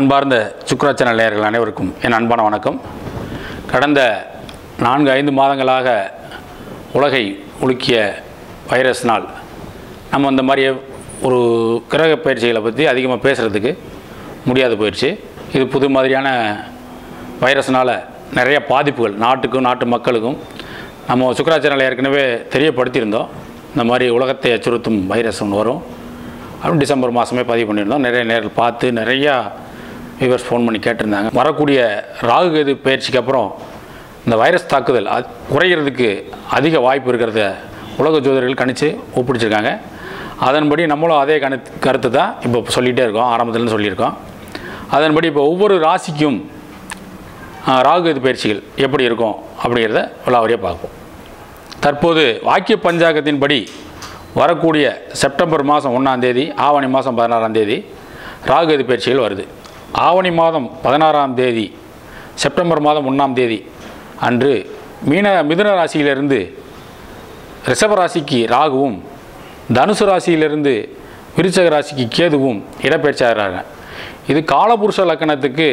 அன்பார்ந்த சுக்ரா சேனல் நேயர்கள் அனைவருக்கும் என் அன்பான வணக்கம். கடந்த 4-5 மாதங்களாக உலகை உலுக்கிய வைரஸ்னால் நம்ம இந்த மாதிரி ஒரு கிரக பயிற்சிகளை பற்றி அதிகமாக பேசுகிறதுக்கு முடியாது போயிடுச்சு. இது புது மாதிரியான வைரஸ்னால் நிறைய பாதிப்புகள் நாட்டுக்கும் நாட்டு மக்களுக்கும் நம்ம சுக்ரா சேனல் ஏற்கனவே தெரியப்படுத்தியிருந்தோம். இந்த மாதிரி உலகத்தை அச்சுறுத்தும் வைரஸ் ஒன்று வரும் அப்படின்னு டிசம்பர் மாதமே பதிவு பண்ணியிருந்தோம். நிறைய நேரில் பார்த்து நிறையா வியூவர்ஸ் ஃபோன் பண்ணி கேட்டிருந்தாங்க. வரக்கூடிய ராகு கேது பயிற்சிக்கு அப்புறம் இந்த வைரஸ் தாக்குதல் குறைகிறதுக்கு அதிக வாய்ப்பு இருக்கிறத உலக ஜோதிடர்கள் கணித்து ஒப்பிடிச்சிருக்காங்க. அதன்படி நம்மளும் அதே கருத்து தான் இப்போ சொல்லிகிட்டே இருக்கோம், ஆரம்பத்துலேருந்து சொல்லியிருக்கோம். அதன்படி இப்போ ஒவ்வொரு ராசிக்கும் ராகு கேது பயிற்சிகள் எப்படி இருக்கும் அப்படிங்கிறத விலாவரியாக பார்ப்போம். தற்போது வாக்கிய பஞ்சாங்கத்தின்படி வரக்கூடிய செப்டம்பர் மாதம் 1ஆம் தேதி, ஆவணி மாதம் 16ஆம் தேதி ராகு கேது பயிற்சிகள் வருது. ஆவணி மாதம் 16ஆம் தேதி, செப்டம்பர் மாதம் 1ஆம் தேதி அன்று மிதுன ராசியிலிருந்து ரிஷப ராசிக்கு ராகுவும், தனுசு ராசியிலிருந்து விருச்சக ராசிக்கு கேதுவும் இடப்பெயர்ச்சி ஆகிறாங்க. இது காலபுருஷ லக்கணத்துக்கு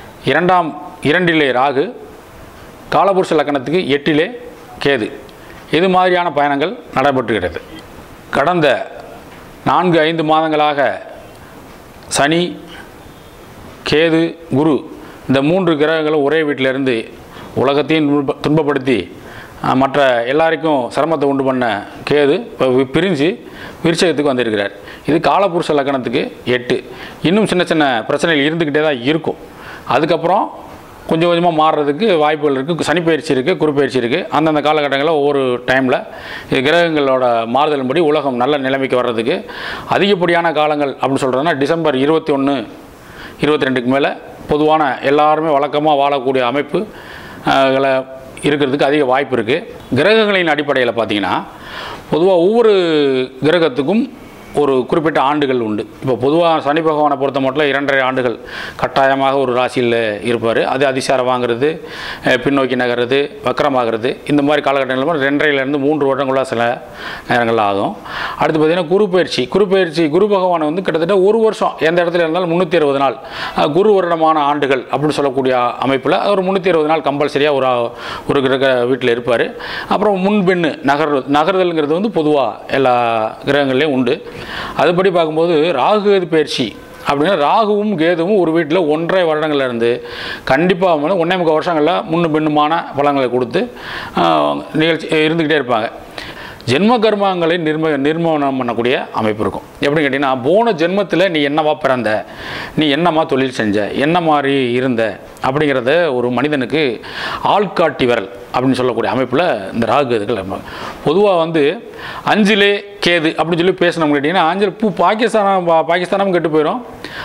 2 ராகு, காலபுருஷ லக்கணத்துக்கு 8 கேது. இது மாதிரியான பயணங்கள் நடைபெற்றுகிறது. கடந்த 4-5 மாதங்களாக சனி, கேது, குரு இந்த 3 கிரகங்களும் ஒரே வீட்டிலிருந்து உலகத்தையும் துன்பப்படுத்தி மற்ற எல்லாருக்கும் சிரமத்தை உண்டு பண்ண கேது இப்போ பிரிஞ்சு விருச்சகத்துக்கு வந்திருக்கிறார். இது காலபுருஷ லக்கணத்துக்கு 8. இன்னும் சின்ன சின்ன பிரச்சனைகள் இருந்துக்கிட்டே தான் இருக்கும். அதுக்கப்புறம் கொஞ்சம் கொஞ்சமாக மாறுறதுக்கு வாய்ப்புகள் இருக்குது. சனி பயிற்சி இருக்குது, குரு பயிற்சி இருக்குது. அந்தந்த காலகட்டங்களில் ஒவ்வொரு டைமில் கிரகங்களோட மாறுதலின்படி உலகம் நல்ல நிலைமைக்கு வர்றதுக்கு அதிகப்படியான காலங்கள் அப்படின்னு சொல்கிறதுனா டிசம்பர் 21, 22க்கு மேலே பொதுவான எல்லாருமே வழக்கமாக வாழக்கூடிய அமைப்பு இருக்கிறதுக்கு அதிக வாய்ப்பு இருக்குது. கிரகங்களின் அடிப்படையில் பார்த்திங்கன்னா பொதுவாக ஒவ்வொரு கிரகத்துக்கும் ஒரு குறிப்பிட்ட ஆண்டுகள் உண்டு. இப்போ பொதுவாக சனி பகவானை பொறுத்த மட்டும் 2.5 ஆண்டுகள் கட்டாயமாக ஒரு ராசியில் இருப்பார். அது அதிசாரம் வாங்கிறது, பின்னோக்கி நகர்றது, வக்கரமாகிறது, இந்த மாதிரி காலகட்டங்களில் 2.5லேருந்து 3 வருடங்களாக சில நேரங்கள் ஆகும். அடுத்து பார்த்திங்கன்னா குரு பகவானை வந்து கிட்டத்தட்ட 1 வருஷம் எந்த இடத்துல இருந்தாலும் 360 நாள் குரு வருடமான ஆண்டுகள் அப்படின்னு சொல்லக்கூடிய அமைப்பில் ஒரு 360 நாள் கம்பல்சரியாக ஒரு கிரக வீட்டில் இருப்பார். அப்புறம் முன்பின்னு நகர்தல்ங்கிறது வந்து பொதுவாக எல்லா கிரகங்கள்லேயும் உண்டு. அதுபடி பார்க்கும்போது ராகு கேது பயிற்சி அப்படின்னா ராகுவும் கேதுவும் ஒரு வீட்டில் 1.5 வருடங்கள்லேருந்து கண்டிப்பாக 1.25 வருஷங்களில் முன்னும் பின்னுமான பலன்களை கொடுத்து நிகழ்ச்சி இருந்துக்கிட்டே இருப்பாங்க. ஜென்ம கர்மங்களை நிர்மாணம் பண்ணக்கூடிய அமைப்பு இருக்கும். எப்படின்னு கேட்டிங்கன்னா, போன ஜென்மத்தில் நீ என்னவா பிறந்த, நீ என்னமா தொழில் செஞ்ச, என்ன மாதிரி இருந்த அப்படிங்கிறத ஒரு மனிதனுக்கு ஆள்காட்டி விரல் அப்படின்னு சொல்லக்கூடிய அமைப்பில் இந்த ராகு கேதுகள் இருப்பாங்க. பொதுவாக வந்து 5 கேது அப்படின்னு சொல்லி பேசணும் கேட்டிங்கன்னா, 5 பாகிஸ்தானம் கெட்டு போயிடும்,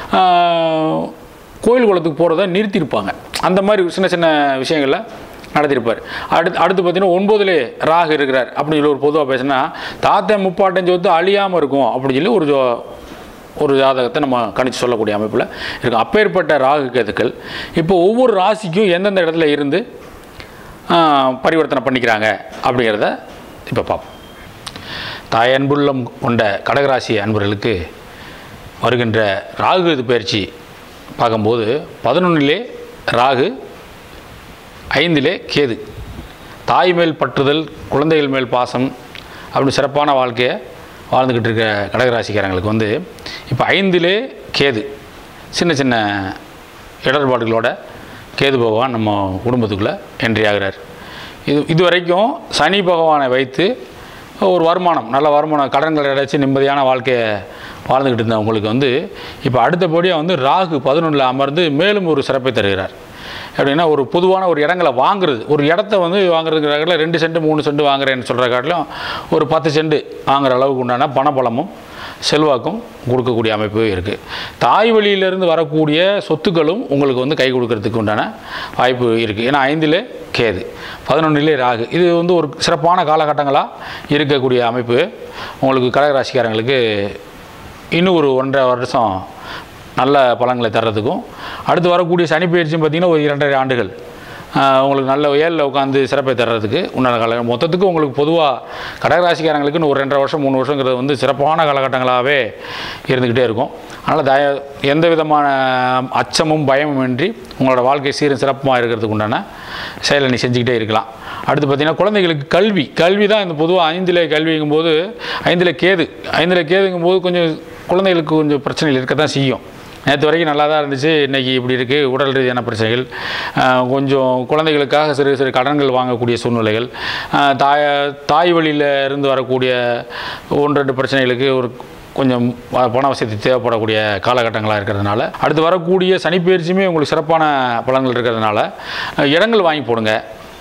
கோயில் குளத்துக்கு போகிறத நிறுத்தியிருப்பாங்க. அந்த மாதிரி சின்ன சின்ன விஷயங்களில் நடத்தியிருப்பார். அடுத்து பார்த்தீங்கன்னா 9 ராகு இருக்கிறார் அப்படின்னு சொல்லி ஒரு பொதுவாக பேசினா தாத்தா முப்பாட்டஞ்சு வந்து அழியாமல் இருக்கும் அப்படின்னு சொல்லி ஒரு ஜாதகத்தை நம்ம கணிச்சு சொல்லக்கூடிய அமைப்பில் இருக்கும். அப்பேற்பட்ட ராகு கேதுக்கள் இப்போ ஒவ்வொரு ராசிக்கும் எந்தெந்த இடத்துல இருந்து பரிவர்த்தனை பண்ணிக்கிறாங்க அப்படிங்கிறத இப்போ பார்ப்போம். தாய் அன்புள்ளம் கொண்ட கடகராசி அன்பர்களுக்கு வருகின்ற ராகு கேது பயிற்சி பார்க்கும்போது 11 ராகு, 5 கேது. தாய் மேல் பற்றுதல், குழந்தைகள் மேல் பாசம் அப்படி சிறப்பான வாழ்க்கையை வாழ்ந்துக்கிட்டு இருக்க கடகராசிக்காரங்களுக்கு வந்து இப்போ 5 கேது சின்ன சின்ன இடர்பாடுகளோட கேது பகவான் நம்ம குடும்பத்துக்குள்ளே என்ட்ரி ஆகிறார். இது வரைக்கும் சனி பகவானை வைத்து ஒரு வருமானம், நல்ல வருமானம், கடன்களை அடைச்சி நிம்மதியான வாழ்க்கையை வாழ்ந்துக்கிட்டு இருந்தவங்களுக்கு வந்து இப்போ அடுத்தபடியாக வந்து ராகு 11 அமர்ந்து மேலும் ஒரு சிறப்பை தருகிறார். அப்படின்னா ஒரு பொதுவான ஒரு இடங்களை வாங்குறது, ஒரு இடத்த வந்து வாங்குறதுக்காக 2 சென்ட் 3 சென்ட் வாங்குறேன்னு சொல்கிற காட்டிலும் ஒரு 10 சென்ட் வாங்குகிற அளவுக்கு உண்டான பணபலமும் செல்வாக்கும் கொடுக்கக்கூடிய அமைப்பு இருக்குது. தாய் வழியிலிருந்து வரக்கூடிய சொத்துக்களும் உங்களுக்கு வந்து கை கொடுக்கறதுக்கு உண்டான வாய்ப்பு இருக்குது. ஏன்னா 5 கேது, 11 ராகு, இது வந்து ஒரு சிறப்பான காலகட்டங்களாக இருக்கக்கூடிய அமைப்பு உங்களுக்கு கடகராசிக்காரங்களுக்கு இன்னும் ஒரு 1.5 வருஷம் நல்ல பலன்களை தர்றதுக்கும், அடுத்து வரக்கூடிய சனி பயிற்சியும் பார்த்திங்கன்னா ஒரு 2.5 ஆண்டுகள் உங்களுக்கு நல்ல ஏழில் உட்காந்து சிறப்பை தர்றதுக்கு உண்டான காலகட்டம். மொத்தத்துக்கு உங்களுக்கு பொதுவாக கடகராசிக்காரங்களுக்கு ஒரு 2.5 வருஷம் 3 வருஷங்கிறது வந்து சிறப்பான காலகட்டங்களாகவே இருந்துக்கிட்டே இருக்கும். அதனால் எந்த விதமான அச்சமும் பயமும் இன்றி உங்களோட வாழ்க்கை சீரும் சிறப்பாக இருக்கிறதுக்கு உண்டான செயலை நீ செஞ்சுக்கிட்டே இருக்கலாம். அடுத்து பார்த்திங்கன்னா குழந்தைகளுக்கு கல்வி தான் இந்த பொதுவாக 5ல் கல்விங்கும்போது 5ல் கேதுங்கும்போது கொஞ்சம் குழந்தைகளுக்கு கொஞ்சம் பிரச்சனைகள் இருக்க தான் செய்யும். நேற்று வரைக்கும் நல்லா தான் இருந்துச்சு, இன்றைக்கி இப்படி இருக்குது. உடல் ரீதியான பிரச்சனைகள், கொஞ்சம் குழந்தைகளுக்காக சிறு சிறு கடன்கள் வாங்கக்கூடிய சூழ்நிலைகள், தாய் வழியில் இருந்து வரக்கூடிய 1-2 பிரச்சனைகளுக்கு ஒரு கொஞ்சம் பண வசதி தேவைப்படக்கூடிய காலகட்டங்களாக இருக்கிறதுனால, அடுத்து வரக்கூடிய சனிப்பெயர்ச்சியுமே உங்களுக்கு சிறப்பான பலன்கள் இருக்கிறதுனால இடங்கள் வாங்கி போடுங்க.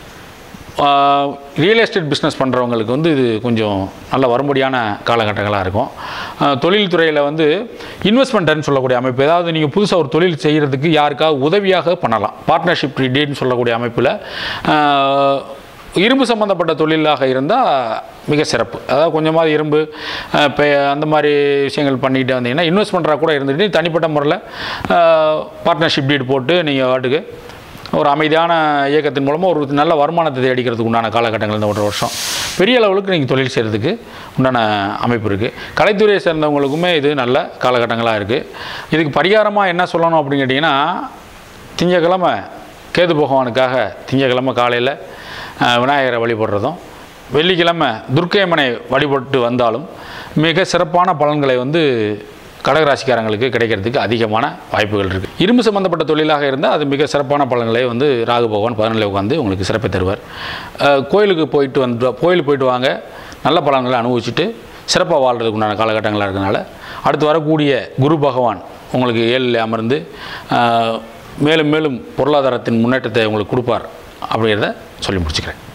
ரியல் எஸ்டேட் பிஸ்னஸ் பண்ணுறவங்களுக்கு வந்து இது கொஞ்சம் நல்ல வரும்படியான காலகட்டங்களாக இருக்கும். தொழில்துறையில் வந்து இன்வெஸ்ட்மெண்ட்டுன்னு சொல்லக்கூடிய அமைப்பு, ஏதாவது நீங்கள் புதுசாக ஒரு தொழில் செய்கிறதுக்கு யாருக்காவது உதவியாக பண்ணலாம். பார்ட்னர்ஷிப் டீட்னு சொல்லக்கூடிய அமைப்பில் இரும்பு சம்மந்தப்பட்ட தொழிலாக இருந்தால் மிக சிறப்பு. அதாவது கொஞ்சமாவது இரும்பு அந்த மாதிரி விஷயங்கள் பண்ணிக்கிட்டு வந்தீங்கன்னா இன்வெஸ்ட் பண்ணுறா கூட இருந்துட்டு தனிப்பட்ட முறையில் பார்ட்னர்ஷிப் டீட் போட்டு நீங்கள் வாட்டுக்கு ஒரு அமைதியான இயக்கத்தின் மூலமாக ஒரு நல்ல வருமானத்தை தேடிக்கிறதுக்கு உண்டான காலகட்டங்கள் இந்த 1 வருஷம் பெரிய அளவுக்கு நீங்கள் தொழில் செய்கிறதுக்கு உண்டான அமைப்பு இருக்குது. கலைத்துறையை சேர்ந்தவங்களுக்குமே இது நல்ல காலகட்டங்களாக இருக்குது. இதுக்கு பரிகாரமாக என்ன சொல்லணும் அப்படின்னு கேட்டிங்கன்னா, திங்கக்கிழமை கேது பகவானுக்காக திங்கக்கிழமை காலையில் விநாயகரை வழிபடுறதும், வெள்ளிக்கிழமை துர்க்கையம்மனை வழிபட்டு வந்தாலும் மிக சிறப்பான பலன்களை வந்து கடகராசிக்காரங்களுக்கு கிடைக்கிறதுக்கு அதிகமான வாய்ப்புகள் இருக்குது. இரும்பு சம்மந்தப்பட்ட தொழிலாக இருந்தால் அது மிக சிறப்பான பலன்களை வந்து ராகு பகவான் 11ல் உட்காந்து உங்களுக்கு சிறப்பை தருவார். கோயிலுக்கு போயிட்டு வாங்க, நல்ல பலன்களை அனுபவிச்சுட்டு சிறப்பாக வாழ்கிறதுக்கு உண்டான காலகட்டங்களாக இருக்கிறதுனால அடுத்து வரக்கூடிய குரு பகவான் உங்களுக்கு 7ல் அமர்ந்து மேலும் மேலும் பொருளாதாரத்தின் முன்னேற்றத்தை உங்களுக்கு கொடுப்பார் அப்படிங்கிறத சொல்லி முடிச்சுக்கிறேன்.